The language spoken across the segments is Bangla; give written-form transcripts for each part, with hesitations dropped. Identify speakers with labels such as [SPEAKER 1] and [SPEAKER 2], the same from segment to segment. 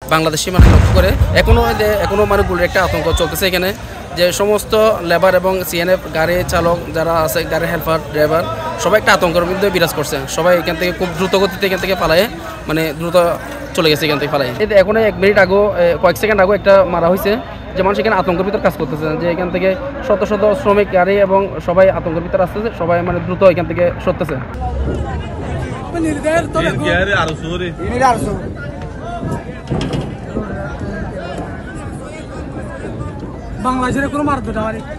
[SPEAKER 1] বাংলাদেশি মানে লক্ষ্য করে এখনও মানে গুলির একটা আতঙ্ক চলতেছে এখানে, যে সমস্ত লেবার এবং সিএনএফ গাড়ি চালক যারা আছে, গাড়ির হেল্পার ড্রাইভার সবাই একটা আতঙ্কের মধ্যে বিরাজ করছে। সবাই এখান থেকে খুব দ্রুত গতিতে এখান থেকে পালায়, মানে দ্রুত চলে গেছে এখান থেকে পালায়। এখন 1 মিনিট আগেও কয়েক সেকেন্ড আগেও একটা মারা হয়েছে, যে মানুষ এখানে আতঙ্কের ভিতর কাজ করতেছে, যে এখান থেকে শত শত শ্রমিক গাড়ি এবং সবাই আতঙ্কের ভিতর আসতেছে, সবাই মানে দ্রুত এখান থেকে সরতেছে।
[SPEAKER 2] বাংলাদেশের কোনো মারতো না মানে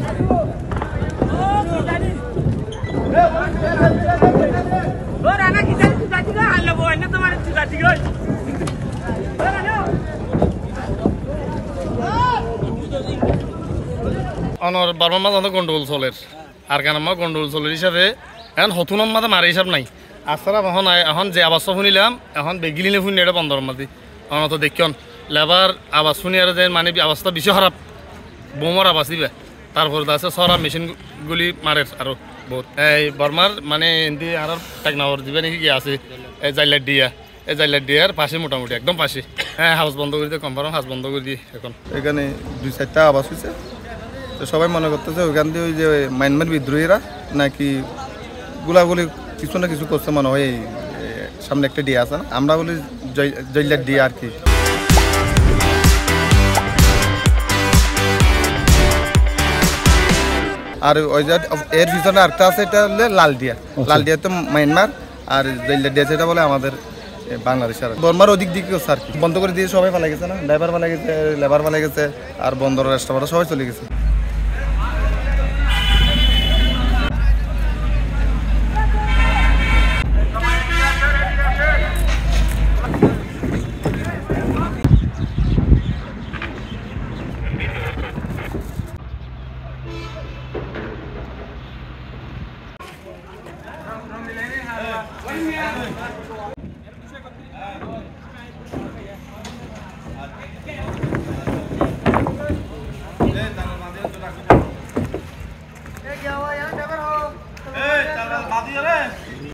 [SPEAKER 3] অনর বারবার মাঝে গন্ডগোল চলের আর কেন আমার গন্ডগোল চলের হিসাবে এখন হতুনের মাঝে মারে হিসাব নাই। আস্তারা এখন যে আবাস শুনিলাম এখন বেগিলিনে শুনি এটা বন্ধর মাঝে অনত দেখিয়ন লেবার আবাস শুনি আর যে মানে আবাসটা বেশি খারাপ, বোমার আবাস দিবে। তারপরে আছে সরা মেশিনগুলি মারে আরো বহুত। এই বর্মার মানে এমনি আর টেকনাওয়ার দিবে নাকি কি আছে এই জাইলার ডিয়ার পাশে মোটামুটি একদম পাশে। হ্যাঁ, হাউস বন্ধ করে দিয়ে কনফার্ম হাউস বন্ধ করে দিয়ে এখন
[SPEAKER 4] এখানে 2-4টা আবাস হয়েছে। তো সবাই মনে করতেছে ওইখান দিয়ে ওই যে মায়ানমার বিদ্রোহীরা নাকি গুলাগুলি কিছু না কিছু করছে মনে হয়। এই সামনে একটা ডিয়া আছে না, আমরা বলি জৈলার ডিয়া আর কি। আর ওই যে এর পিছনে আরেকটা আছে, এটা হলে লাল ডিয়া তো মায়ানমার, আর জৈলার ডিয়া সেটা বলে আমাদের বাংলাদেশ। আর বর্মার ওদিক দিকে আর কি বন্ধ করে দিয়ে সবাই পালা গেছে না, ড্রাইভার পালা গেছে, লেবার পালা গেছে, আর বন্দর রাস্তা সবাই চলে গেছে।